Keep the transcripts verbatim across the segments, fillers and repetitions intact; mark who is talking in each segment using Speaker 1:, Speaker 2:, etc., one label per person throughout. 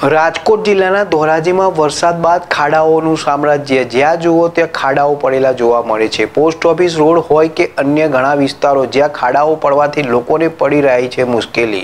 Speaker 1: રાજકોટ જિલ્લાના ધોરાજીમાં વરસાદ બાદ ખાડાઓનું સામ્રાજ્ય, જ્યાં જુઓ ત્યાં ખાડાઓ પડેલા જોવા મળે છે। પોસ્ટ ઓફિસ રોડ હોય કે અન્ય ઘણા વિસ્તારો જ્યાં ખાડાઓ પડવાથી લોકોને પડી રહી છે મુશ્કેલી।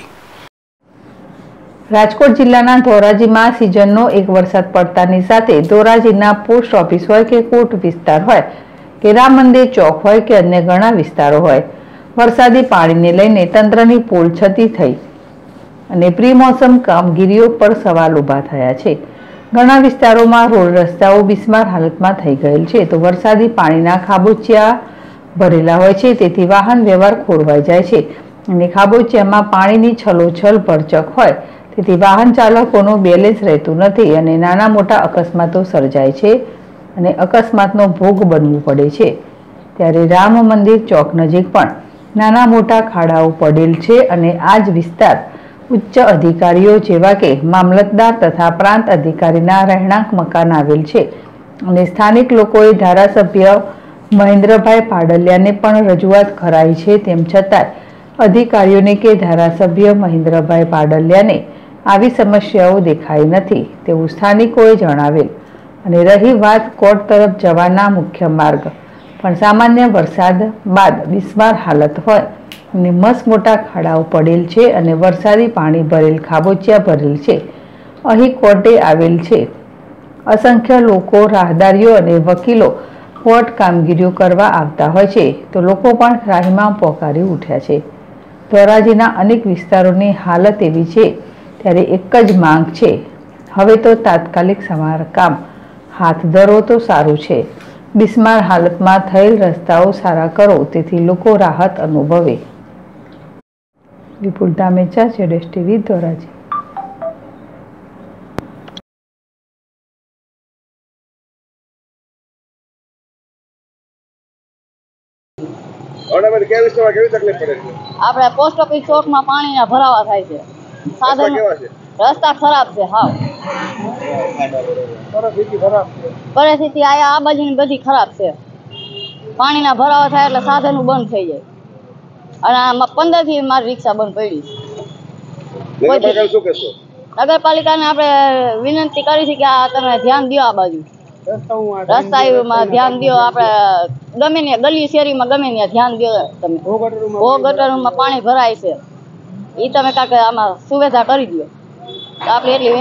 Speaker 2: રાજકોટ જિલ્લાના ધોરાજીમાં સિઝનનો એક વરસાદ પડતાની સાથે ધોરાજીના પોસ્ટ ઓફિસ હોય કે કોર્ટ વિસ્તાર હોય કે રામ મંદિર ચોક હોય કે અન્ય ઘણા વિસ્તારો હોય, વરસાદી પાણીને લઈને તંત્રની પોલ છતી થઈ અને પ્રી મોસમ કામગીરીઓ પર સવાલ ઊભા થયા છે। ઘણા વિસ્તારોમાં રોડ રસ્તાઓ બિસ્માર હાલતમાં થઈ ગયેલ છે, તો વરસાદી પાણીના ખાબોચિયા ભરેલા હોય છે, તેથી વાહન વ્યવહાર ખોરવાઈ જાય છે અને ખાબોચિયામાં પાણીની છલોછલ ભરચક હોય તેથી વાહન ચાલકોનું બેલેન્સ રહેતું નથી અને નાના મોટા અકસ્માતો સર્જાય છે અને અકસ્માતનો ભોગ બનવું પડે છે। ત્યારે રામ મંદિર ચોક નજીક પણ નાના મોટા ખાડાઓ પડેલ છે અને આ જ વિસ્તાર ઉચ્ચ અધિકારીઓ જેવા કે મામલતદાર તથા પ્રાંત અધિકારીના રહેણાંક મકાન આવેલ છે અને સ્થાનિક લોકોએ ધારાસભ્ય મહેન્દ્રભાઈ પાડલિયાને પણ રજૂઆત કરાઈ છે, તેમ છતાં અધિકારીઓને કે ધારાસભ્ય મહેન્દ્રભાઈ પાડલિયાને આવી સમસ્યાઓ દેખાઈ નથી તેવું સ્થાનિકોએ જણાવેલ। અને રહી વાત કોર્ટ તરફ જવાના મુખ્ય માર્ગ, પણ સામાન્ય વરસાદ બાદ બિસ્માર હાલત હોય અને મસ્ત મોટા ખાડાઓ પડેલ છે અને વરસાદી પાણી ભરેલ ખાબોચિયા ભરેલ છે। અહીં કોર્ટે આવેલ છે, અસંખ્ય લોકો, રાહદારીઓ અને વકીલો કોર્ટ કામગીરીઓ કરવા આવતા હોય છે, તો લોકો પણ ત્રાહિમામ પોકારી ઉઠ્યા છે। ધોરાજીના અનેક વિસ્તારોની હાલત એવી છે, ત્યારે એક જ માંગ છે, હવે તો તાત્કાલિક સમારકામ હાથ ધરો તો સારું છે। બિસ્માર હાલતમાં થયેલ રસ્તાઓ સારા કરો તેથી લોકો રાહત અનુભવે। વિપુલ ધામેચા, જેડેશ ટીવી, ધોરાજી।
Speaker 3: આપણે પોસ્ટ ઓફિસ ચોકમાં પાણીના ભરાવા થાય છે, સાધન રસ્તા ખરાબ છે, હાવ પરિસ્થિતિ આયા આ બાજુની બધી ખરાબ છે। પાણીના ભરાવા થાય એટલે સાધનો બંધ થઈ જાય અને આમાં પંદર થી મારી રિક્ષા બંધ પડી છે। નગરપાલિકાને આપણે વિનંતી કરી છે કે આ તમે ધ્યાન દો, આ બાજુ રસ્તામાં ધ્યાન દો, આપણે ગમે ને ગલી શેરીમાં ગમે ત્યાં ધ્યાન દો, તમે ભો ગટરમાં પાણી ભરાય છે એ તમે કાંઈક આમાં સુવિધા કરી દો તો આપણે એટલી